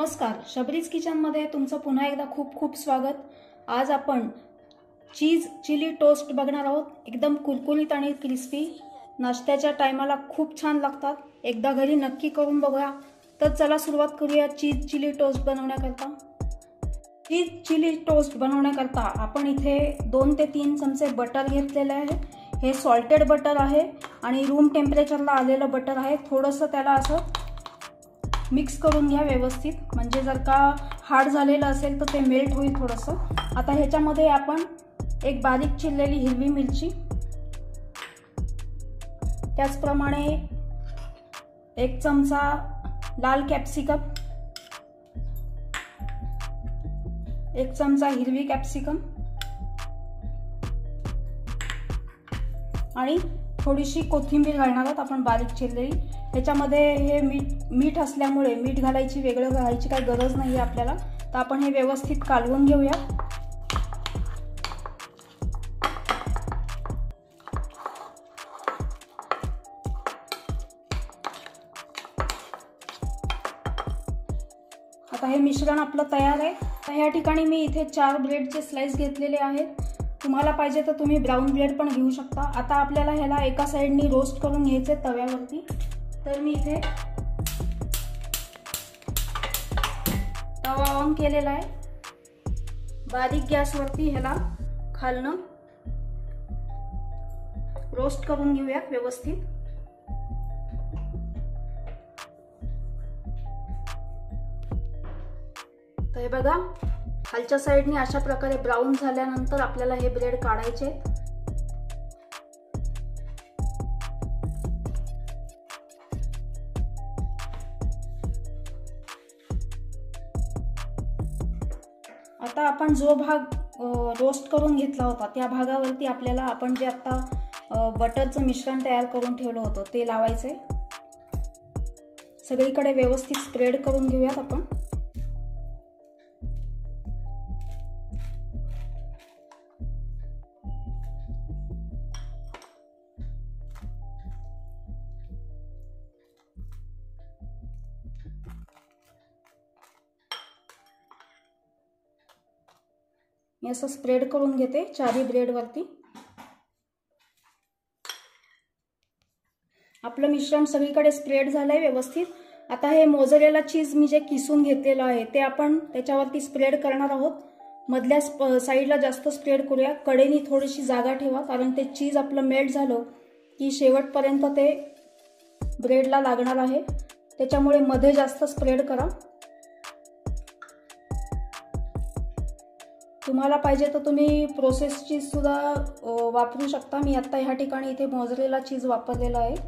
नमस्कार, शबरीज किचनमध्ये तुमचं पुन्हा एकदा खूप खूप स्वागत। आज आपण चीज चिली टोस्ट बघणार आहोत। एकदम कुरकुरीत आणि क्रिस्पी, नाश्त्याच्या टायमाला खूप छान लागतात। एकदा घरी नक्की करून बघा। तर चला सुरुवात करूया चीज चिली टोस्ट बनवण्याकरता। चीज चिली टोस्ट बनवण्याकरता आपण इथे 2 ते 3 चमचे बटर घेतलेले आहे। हे सॉल्टेड बटर आहे आणि रूम टेम्परेचरला आलेलं बटर आहे। थोडंसं त्याला असं मिक्स करून घ्या व्यवस्थित, म्हणजे जर का हार्ड झालेलं असेल तर ते मेल्ट होईल थोडंसं। आता ह्याच्यामध्ये आपण एक बारीक चिरलेली हिरवी मिरची, त्याचप्रमाणे 1 चमचा लाल कॅप्सिकम, 1 चमचा हिरवी कॅप्सिकम आणि थोडीशी कोथिंबीर घालणार आहोत आपण बारीक चिरलेली। ह्याच्यामध्ये हे मीठ असल्यामुळे मीठ वेगळं घालायची काही गरज नाही आपल्याला। तर आपण हे व्यवस्थित कालवून घेऊया। आता हे मिश्रण आपलं तयार आहे। तर ह्या ठिकाणी मी इथे 4 ब्रेडचे स्लाइस घेतलेले आहेत। तुम्हाला पाहिजे तर तुम्ही ब्राउन ब्रेड पण घेऊ शकता। आता आपल्याला ह्याला एका साइडनी रोस्ट करून घ्यायचे तव्यावरती। तर मी इथे तवा ऑन केलेला आहे। बारीक गॅसवरती ह्याला खालनं रोस्ट करून घेऊयात व्यवस्थित। तर हे बघा, खालच्या साइडने अशा प्रकारे ब्राउन झाल्यानंतर आपल्याला हे ब्रेड काढायचे। आता आपण जो भाग रोस्ट करून घेतला होता त्या भागावरती आपल्याला आपण जे आता बटरचं मिश्रण तयार करून ठेवलं होतं ते लावायचे। सगळीकडे व्यवस्थित स्प्रेड करून घेऊयात आपण। मी असं स्प्रेड करून घेते चारी ब्रेड वरती। आपलं मिश्रण सगळीकडे स्प्रेड झालंय व्यवस्थित। आता हे मोझरेला चीज मी जे किसून घेतलेलं आहे ते आपण त्याच्यावरती स्प्रेड करणार आहोत। मधल्या साईडला जास्त स्प्रेड करूया, कडेनी थोडीशी जागा ठेवा, कारण ते चीज आपलं मेल्ट झालं की शेवटपर्यंत ते ब्रेडला लागणार आहे। त्याच्यामुळे मध्ये जास्त स्प्रेड करा। तुम्हाला पाहिजे तर तुम्ही प्रोसेस चीज सुद्धा वापरू शकता। मी आता ह्या ठिकाणी इथे मोझरेला चीज वापरलेला आहे।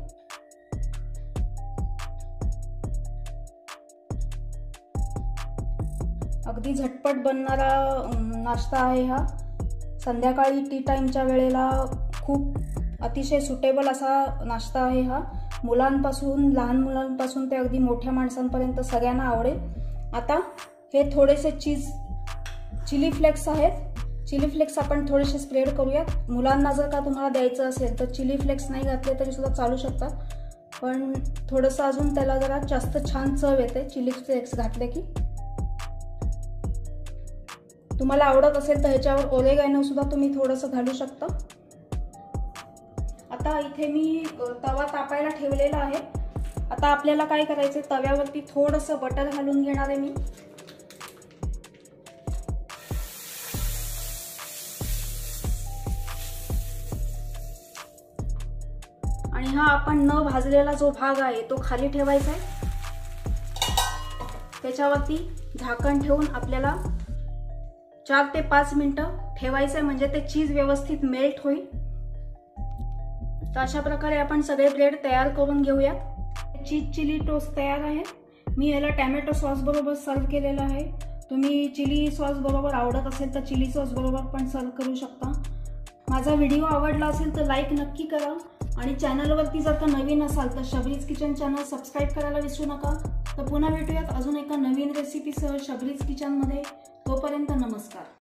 अगदी झटपट बनणारा नाश्ता आहे हा। संध्याकाळी टी टाइमच्या वेळेला खूप अतिशय सुटेबल असा नाश्ता आहे हा। मुलांपासून, लहान मुलांपासून ते अगदी मोठ्या माणसांपर्यंत सगळ्यांना आवडेल। आता हे थोडेसे चिली फ्लेक्स आहेत। चिली फ्लेक्स आपण थोडेसे स्प्रेड करूयात। मुलांना जर का तुम्हाला द्यायचं असेल तर चिली फ्लेक्स नाही घातले तरी सुद्धा चालू शकतात, पण थोडंसं अजून त्याला जरा जास्त छान चव येते चिली फ्लेक्स घातले की। तुम्हाला आवडत असेल तर ह्याच्यावर ओरेगानो सुद्धा तुम्ही थोडंसं घालू शकता। आता इथे मी तवा तापायला ठेवलेला आहे। आता आपल्याला काय करायचं, तव्यावरती थोडंसं बटर घालून घेणार आहे मी। आणि हा आपण न भाजलेला जो भाग आहे तो खाली ठेवायचा आहे। त्याच्यावरती झाकण ठेवून आपल्याला 4 ते 5 मिनिटं ठेवायचं आहे, म्हणजे ते चीज व्यवस्थित मेल्ट होईल। तर अशा प्रकारे आपण सगळे ब्रेड तयार करून घेऊयात। चीज चिली टोस्ट तयार आहे। मी याला टोमॅटो सॉस बरोबर सर्व केलेला आहे। तुम्ही चिली सॉस बरोबर आवडत असेल तर चिली सॉस बरोबर पण सर्व करू शकता। माझा व्हिडिओ आवडला असेल तर लाईक नक्की करा आणि चॅनलवरती जर का नवीन असाल तर शबरीज किचन चॅनल सबस्क्राईब करायला विसरू नका। तर पुन्हा भेटूयात अजून एका नवीन रेसिपीसह शबरीज किचनमध्ये। तोपर्यंत नमस्कार।